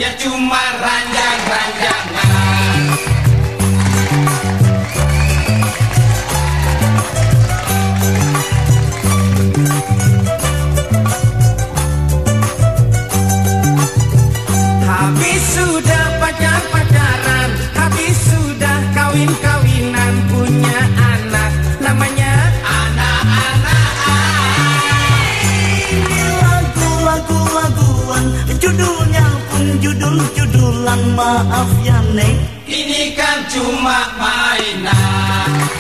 ya cuma ranjang-ranjangan. Habis sudah pacaran, habis sudah kawin-kawinan, punya anak, namanya anak-anak. Lagu-laguan, judulnya pun judul-judulan. Maaf ya Neng, ini kan cuma mainan.